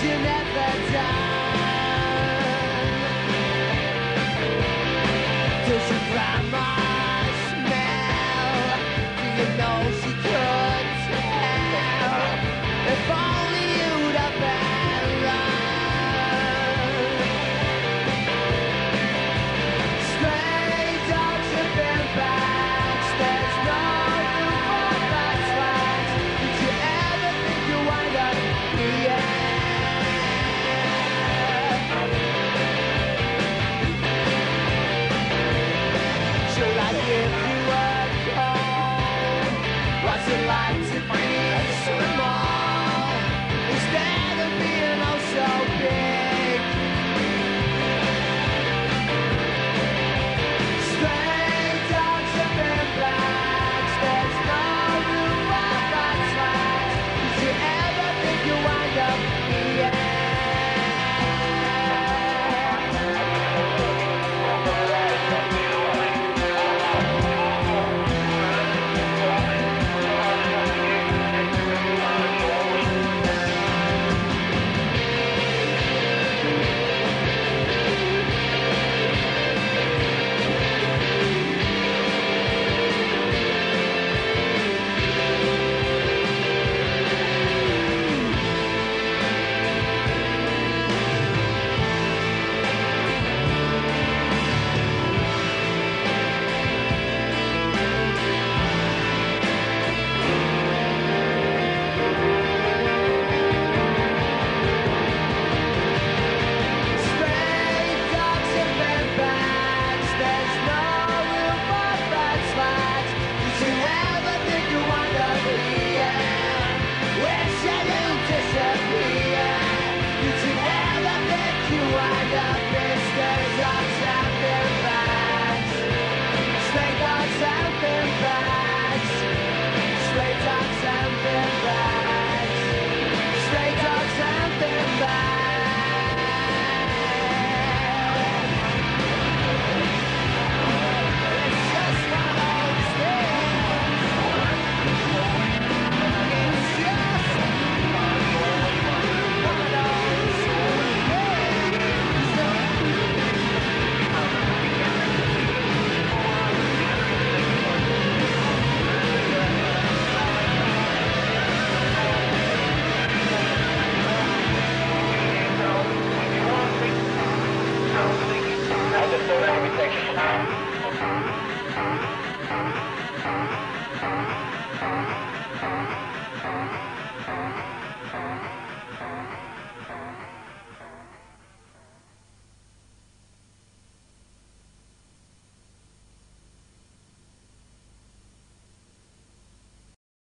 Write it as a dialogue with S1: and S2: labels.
S1: you never done. Does your grandma smell? Do you know she could tell? If only you'd have been run. Stray dogs have been back. There's no room for backslide. Did you ever think you wind up here? Should I give you a call? What's it like to be small instead of being oh so big? Stray dogs have been black. There's no room for backslide. Did you ever think you wind up here?